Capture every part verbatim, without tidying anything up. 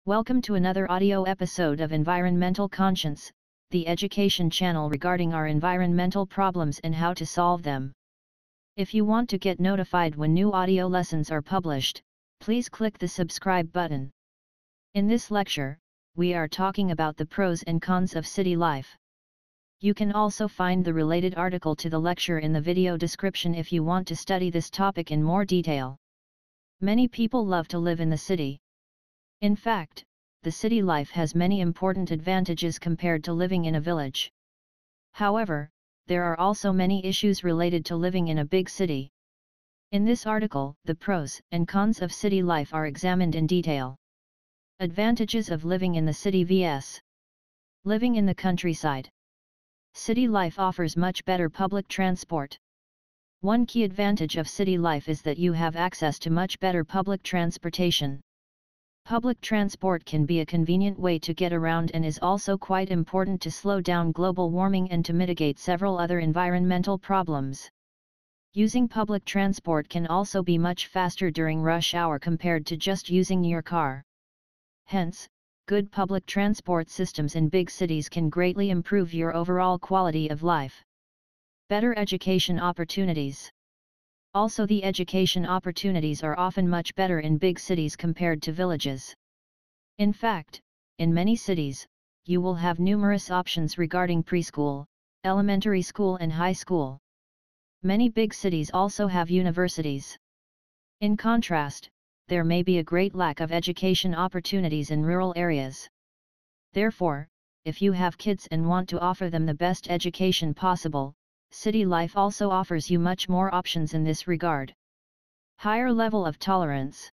Welcome to another audio episode of Environmental Conscience, the education channel regarding our environmental problems and how to solve them. If you want to get notified when new audio lessons are published, please click the subscribe button. In this lecture, we are talking about the pros and cons of city life. You can also find the related article to the lecture in the video description if you want to study this topic in more detail. Many people love to live in the city. In fact, the city life has many important advantages compared to living in a village. However, there are also many issues related to living in a big city. In this article, the pros and cons of city life are examined in detail. Advantages of living in the city versus living in the countryside. City life offers much better public transport. One key advantage of city life is that you have access to much better public transportation. Public transport can be a convenient way to get around and is also quite important to slow down global warming and to mitigate several other environmental problems. Using public transport can also be much faster during rush hour compared to just using your car. Hence, good public transport systems in big cities can greatly improve your overall quality of life. Better education opportunities. Also, the education opportunities are often much better in big cities compared to villages. In fact, in many cities, you will have numerous options regarding preschool, elementary school and high school. Many big cities also have universities. In contrast, there may be a great lack of education opportunities in rural areas. Therefore, if you have kids and want to offer them the best education possible, city life also offers you much more options in this regard. Higher level of tolerance.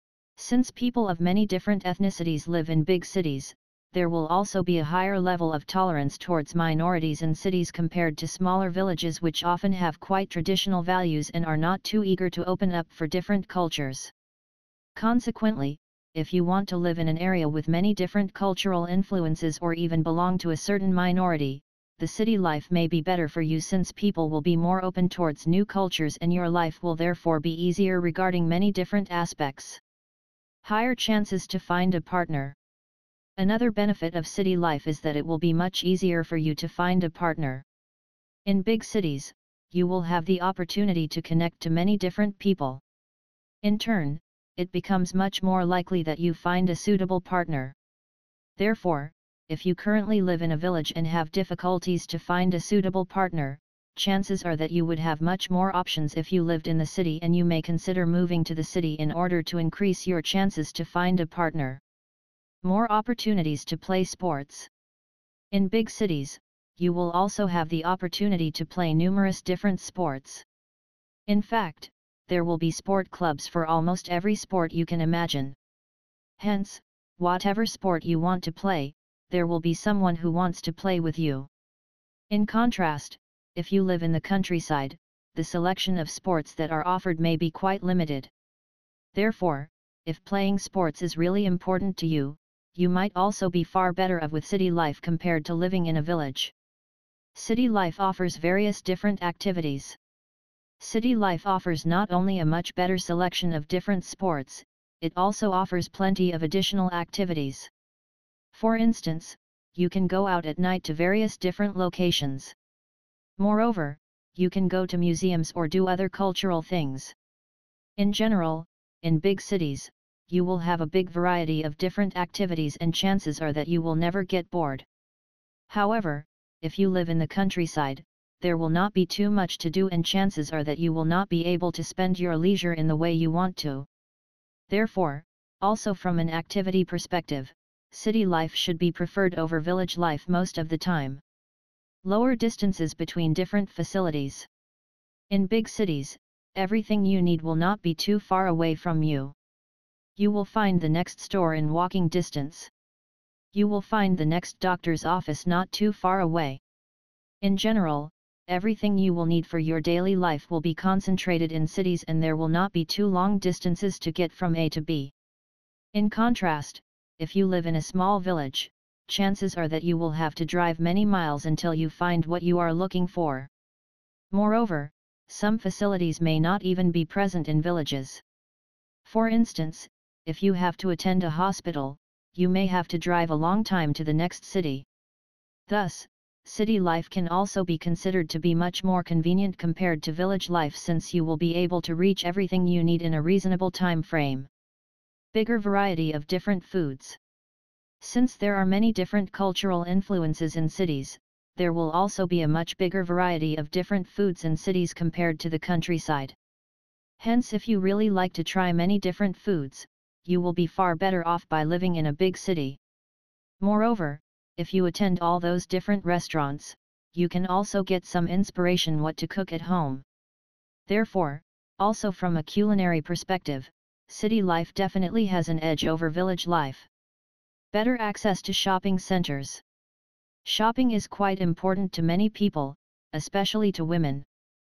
Since people of many different ethnicities live in big cities, there will also be a higher level of tolerance towards minorities in cities compared to smaller villages which often have quite traditional values and are not too eager to open up for different cultures. Consequently, if you want to live in an area with many different cultural influences or even belong to a certain minority, the city life may be better for you since people will be more open towards new cultures and your life will therefore be easier regarding many different aspects. Higher chances to find a partner. Another benefit of city life is that it will be much easier for you to find a partner. In big cities, you will have the opportunity to connect to many different people. In turn, it becomes much more likely that you find a suitable partner. Therefore, if you currently live in a village and have difficulties to find a suitable partner, chances are that you would have much more options if you lived in the city, and you may consider moving to the city in order to increase your chances to find a partner. More opportunities to play sports. In big cities, you will also have the opportunity to play numerous different sports. In fact, there will be sport clubs for almost every sport you can imagine. Hence, whatever sport you want to play, there will be someone who wants to play with you. In contrast, if you live in the countryside, the selection of sports that are offered may be quite limited. Therefore, if playing sports is really important to you, you might also be far better off with city life compared to living in a village. City life offers various different activities. City life offers not only a much better selection of different sports, it also offers plenty of additional activities. For instance, you can go out at night to various different locations. Moreover, you can go to museums or do other cultural things. In general, in big cities, you will have a big variety of different activities and chances are that you will never get bored. However, if you live in the countryside, there will not be too much to do and chances are that you will not be able to spend your leisure in the way you want to. Therefore, also from an activity perspective, city life should be preferred over village life most of the time. Lower distances between different facilities. In big cities, everything you need will not be too far away from you. You will find the next store in walking distance. You will find the next doctor's office not too far away. In general, everything you will need for your daily life will be concentrated in cities and there will not be too long distances to get from A to B. In contrast, if you live in a small village, chances are that you will have to drive many miles until you find what you are looking for. Moreover, some facilities may not even be present in villages. For instance, if you have to attend a hospital, you may have to drive a long time to the next city. Thus, city life can also be considered to be much more convenient compared to village life, since you will be able to reach everything you need in a reasonable time frame. Bigger variety of different foods. Since there are many different cultural influences in cities, there will also be a much bigger variety of different foods in cities compared to the countryside. Hence, if you really like to try many different foods, you will be far better off by living in a big city. Moreover, if you attend all those different restaurants, you can also get some inspiration what to cook at home. Therefore, also from a culinary perspective, city life definitely has an edge over village life. Better access to shopping centers. Shopping is quite important to many people, especially to women.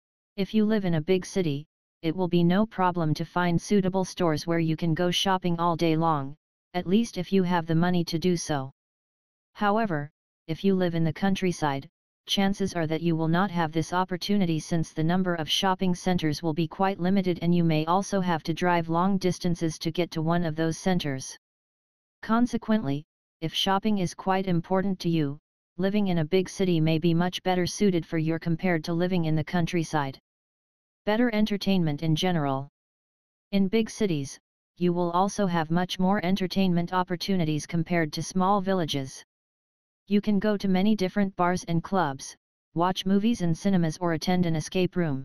If you live in a big city, it will be no problem to find suitable stores where you can go shopping all day long, at least if you have the money to do so. However, if you live in the countryside, chances are that you will not have this opportunity, since the number of shopping centers will be quite limited and you may also have to drive long distances to get to one of those centers. Consequently, if shopping is quite important to you, living in a big city may be much better suited for you compared to living in the countryside. Better entertainment in general. In big cities, you will also have much more entertainment opportunities compared to small villages. You can go to many different bars and clubs, watch movies in cinemas, or attend an escape room.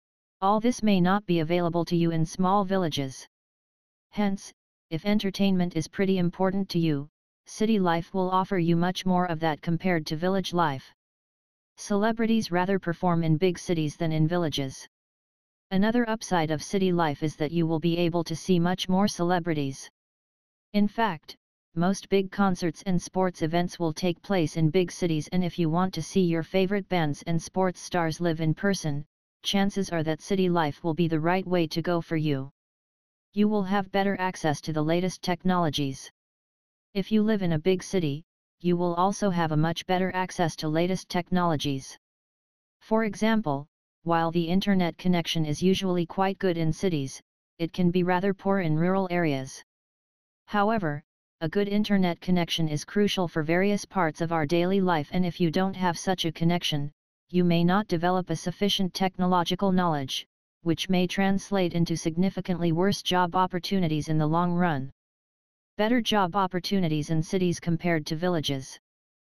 All this may not be available to you in small villages. Hence, if entertainment is pretty important to you, city life will offer you much more of that compared to village life. Celebrities rather perform in big cities than in villages. Another upside of city life is that you will be able to see much more celebrities. In fact, most big concerts and sports events will take place in big cities, and if you want to see your favorite bands and sports stars live in person, chances are that city life will be the right way to go for you. You will have better access to the latest technologies. If you live in a big city, you will also have a much better access to latest technologies. For example, while the internet connection is usually quite good in cities, it can be rather poor in rural areas. However, a good internet connection is crucial for various parts of our daily life, and if you don't have such a connection, you may not develop a sufficient technological knowledge, which may translate into significantly worse job opportunities in the long run. Better job opportunities in cities compared to villages.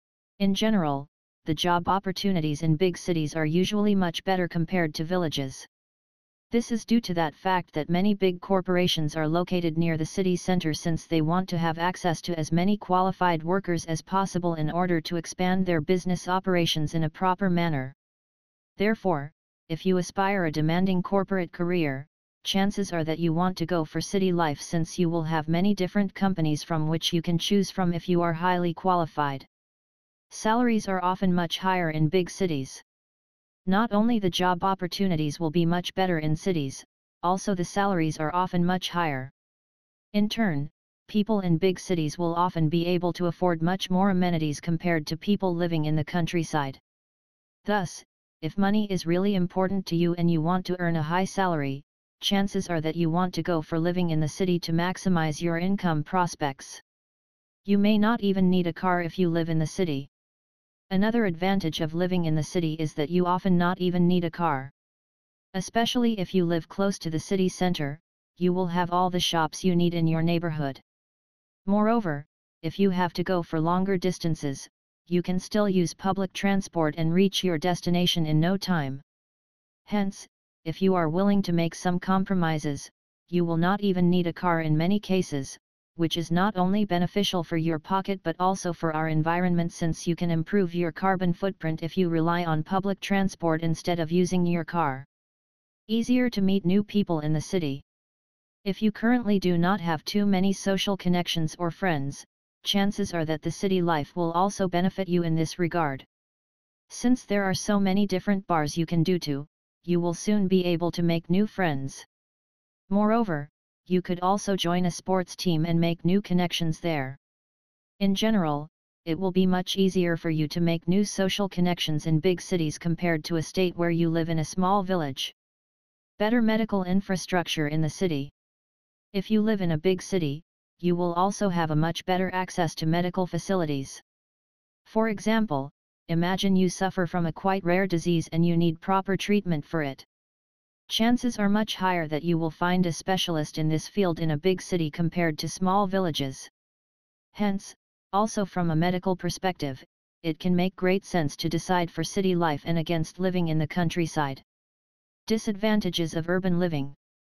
In general, the job opportunities in big cities are usually much better compared to villages. This is due to that fact that many big corporations are located near the city center, since they want to have access to as many qualified workers as possible in order to expand their business operations in a proper manner. Therefore, if you aspire a demanding corporate career, chances are that you want to go for city life, since you will have many different companies from which you can choose from if you are highly qualified. Salaries are often much higher in big cities. Not only the job opportunities will be much better in cities, also the salaries are often much higher. In turn, people in big cities will often be able to afford much more amenities compared to people living in the countryside. Thus, if money is really important to you and you want to earn a high salary, chances are that you want to go for living in the city to maximize your income prospects. You may not even need a car if you live in the city. Another advantage of living in the city is that you often not even need a car. Especially if you live close to the city center, you will have all the shops you need in your neighborhood. Moreover, if you have to go for longer distances, you can still use public transport and reach your destination in no time. Hence, if you are willing to make some compromises, you will not even need a car in many cases, which is not only beneficial for your pocket but also for our environment, since you can improve your carbon footprint if you rely on public transport instead of using your car. Easier to meet new people in the city. If you currently do not have too many social connections or friends, chances are that the city life will also benefit you in this regard. Since there are so many different bars you can do to, you will soon be able to make new friends. Moreover, you could also join a sports team and make new connections there. In general, it will be much easier for you to make new social connections in big cities compared to a state where you live in a small village. Better medical infrastructure in the city. If you live in a big city, you will also have a much better access to medical facilities. For example, imagine you suffer from a quite rare disease and you need proper treatment for it. Chances are much higher that you will find a specialist in this field in a big city compared to small villages. Hence, also from a medical perspective, it can make great sense to decide for city life and against living in the countryside. Disadvantages of urban living.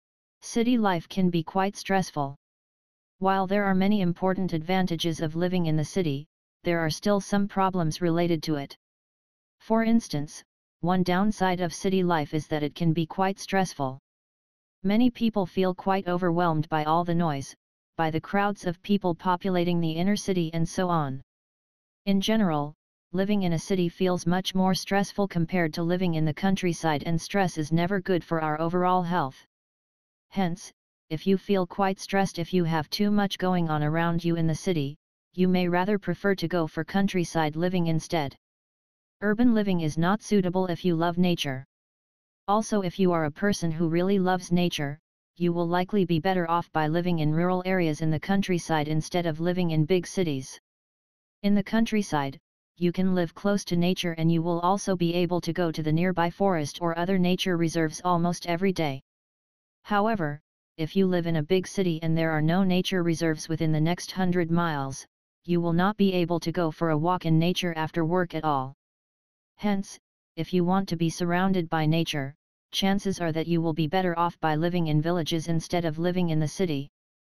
City life can be quite stressful. While there are many important advantages of living in the city, there are still some problems related to it. For instance, one downside of city life is that it can be quite stressful. Many people feel quite overwhelmed by all the noise, by the crowds of people populating the inner city and so on. In general, living in a city feels much more stressful compared to living in the countryside, and stress is never good for our overall health. Hence, if you feel quite stressed if you have too much going on around you in the city, you may rather prefer to go for countryside living instead. Urban living is not suitable if you love nature. Also, if you are a person who really loves nature, you will likely be better off by living in rural areas in the countryside instead of living in big cities. In the countryside, you can live close to nature and you will also be able to go to the nearby forest or other nature reserves almost every day. However, if you live in a big city and there are no nature reserves within the next hundred miles, you will not be able to go for a walk in nature after work at all. Hence, if you want to be surrounded by nature, chances are that you will be better off by living in villages instead of living in the city.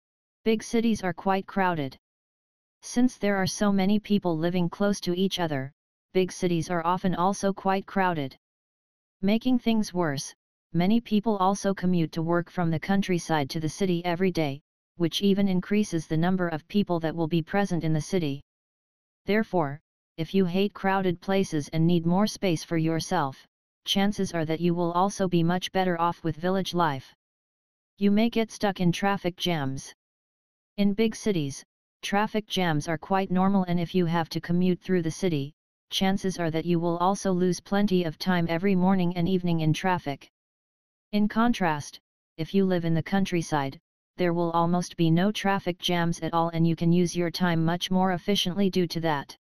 Big cities are quite crowded. Since there are so many people living close to each other, big cities are often also quite crowded. Making things worse, many people also commute to work from the countryside to the city every day, which even increases the number of people that will be present in the city. Therefore, if you hate crowded places and need more space for yourself, chances are that you will also be much better off with village life. You may get stuck in traffic jams. In big cities, traffic jams are quite normal, and if you have to commute through the city, chances are that you will also lose plenty of time every morning and evening in traffic. In contrast, if you live in the countryside, there will almost be no traffic jams at all and you can use your time much more efficiently due to that.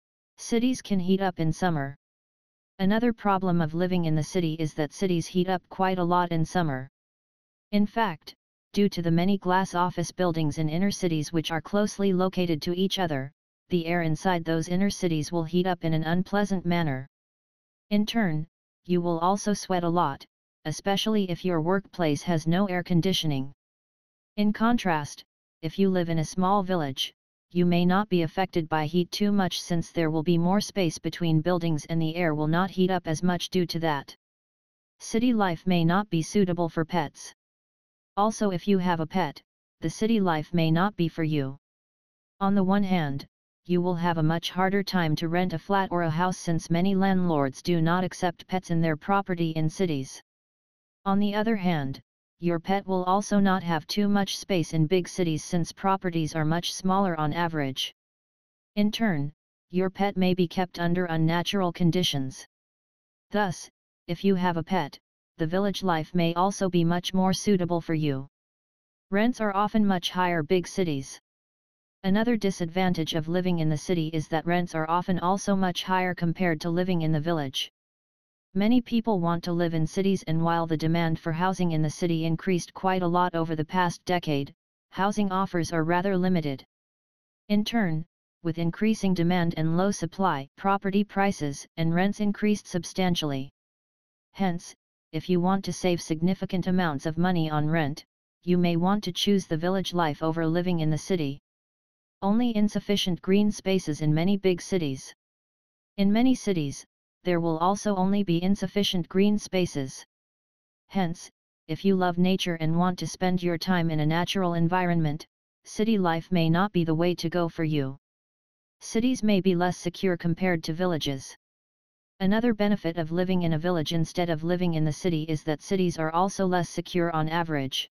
Cities can heat up in summer. Another problem of living in the city is that cities heat up quite a lot in summer. In fact, due to the many glass office buildings in inner cities which are closely located to each other, the air inside those inner cities will heat up in an unpleasant manner. In turn, you will also sweat a lot, especially if your workplace has no air conditioning. In contrast, if you live in a small village, you may not be affected by heat too much since there will be more space between buildings and the air will not heat up as much due to that. City life may not be suitable for pets. Also, if you have a pet, the city life may not be for you. On the one hand, you will have a much harder time to rent a flat or a house since many landlords do not accept pets in their property in cities. On the other hand, your pet will also not have too much space in big cities since properties are much smaller on average. In turn, your pet may be kept under unnatural conditions. Thus, if you have a pet, the village life may also be much more suitable for you. Rents are often much higher in big cities. Another disadvantage of living in the city is that rents are often also much higher compared to living in the village. Many people want to live in cities, and while the demand for housing in the city increased quite a lot over the past decade, housing offers are rather limited. In turn, with increasing demand and low supply, property prices and rents increased substantially. Hence, if you want to save significant amounts of money on rent, you may want to choose the village life over living in the city. Only insufficient green spaces in many big cities. In many cities, there will also only be insufficient green spaces. Hence, if you love nature and want to spend your time in a natural environment, city life may not be the way to go for you. Cities may be less secure compared to villages. Another benefit of living in a village instead of living in the city is that cities are also less secure on average.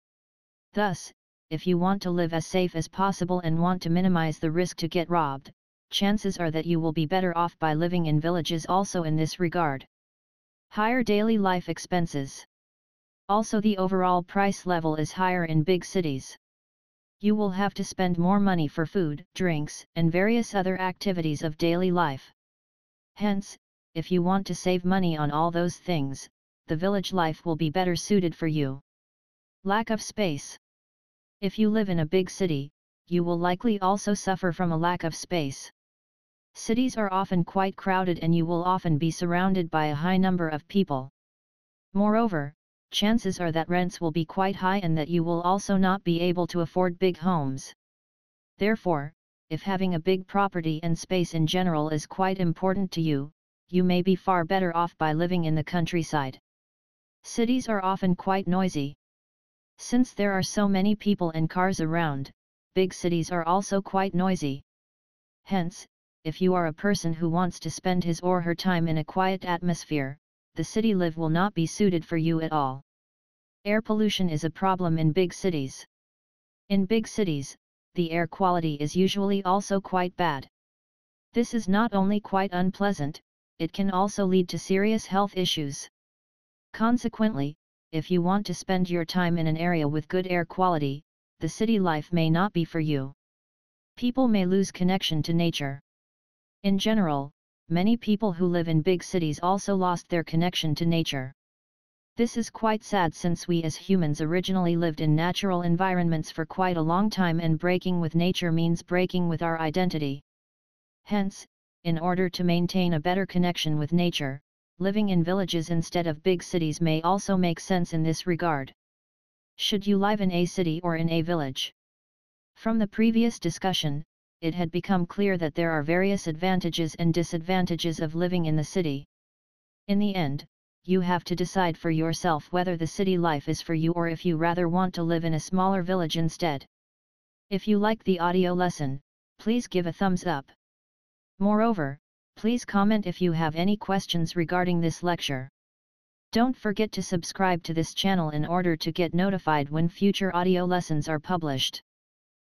Thus, if you want to live as safe as possible and want to minimize the risk to get robbed, chances are that you will be better off by living in villages also in this regard. Higher daily life expenses. Also, the overall price level is higher in big cities. You will have to spend more money for food, drinks, and various other activities of daily life. Hence, if you want to save money on all those things, the village life will be better suited for you. Lack of space. If you live in a big city, you will likely also suffer from a lack of space. Cities are often quite crowded and you will often be surrounded by a high number of people. Moreover, chances are that rents will be quite high and that you will also not be able to afford big homes. Therefore, if having a big property and space in general is quite important to you, you may be far better off by living in the countryside. Cities are often quite noisy. Since there are so many people and cars around, big cities are also quite noisy. Hence, if you are a person who wants to spend his or her time in a quiet atmosphere, the city life will not be suited for you at all. Air pollution is a problem in big cities. In big cities, the air quality is usually also quite bad. This is not only quite unpleasant, it can also lead to serious health issues. Consequently, if you want to spend your time in an area with good air quality, the city life may not be for you. People may lose connection to nature. In general, many people who live in big cities also lost their connection to nature. This is quite sad since we as humans originally lived in natural environments for quite a long time and breaking with nature means breaking with our identity. Hence, in order to maintain a better connection with nature, living in villages instead of big cities may also make sense in this regard. Should you live in a city or in a village? From the previous discussion, it had become clear that there are various advantages and disadvantages of living in the city. In the end, you have to decide for yourself whether the city life is for you or if you rather want to live in a smaller village instead. If you like the audio lesson, please give a thumbs up. Moreover, please comment if you have any questions regarding this lecture. Don't forget to subscribe to this channel in order to get notified when future audio lessons are published.